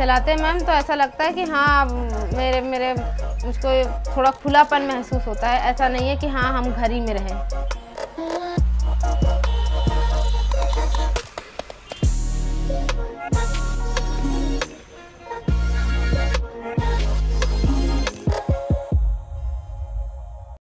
चलाते हैं मैम तो ऐसा लगता है कि हाँ मेरे मुझको थोड़ा खुलापन महसूस होता है। ऐसा नहीं है कि हाँ हम घर ही में रहें।